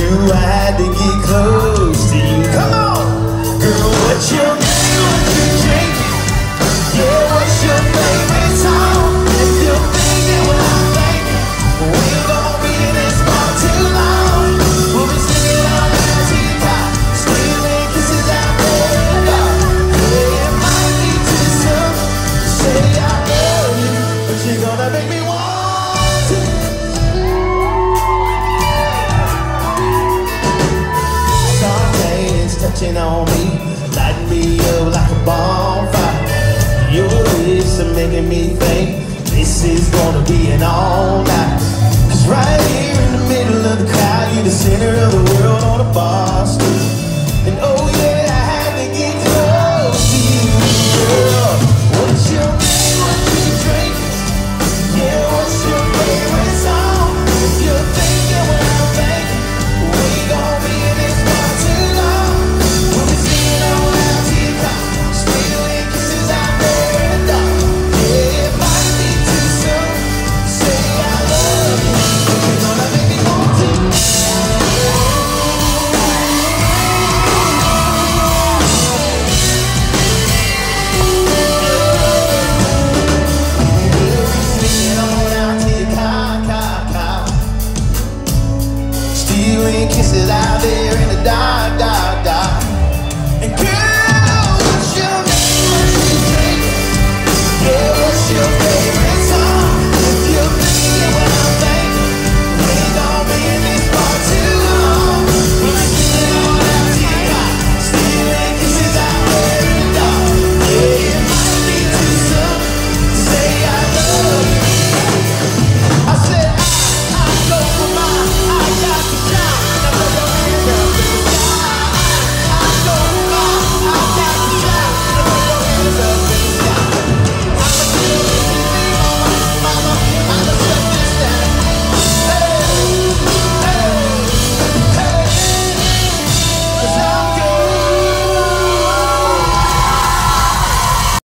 knew I had to get close to you. Come on! Girl, what's your name? What you drink? Yeah, what's your favorite song? If you're thinking what I'm thinking, we ain't gonna be in this bar too long. We'll be singing all night till you got stealing kisses out there. Yeah, it might be too soon to say I love you, but you're gonna make me want to. Something's touching on me, lighting me up like a bonfire. Your lips are making me think this is gonna be an all night.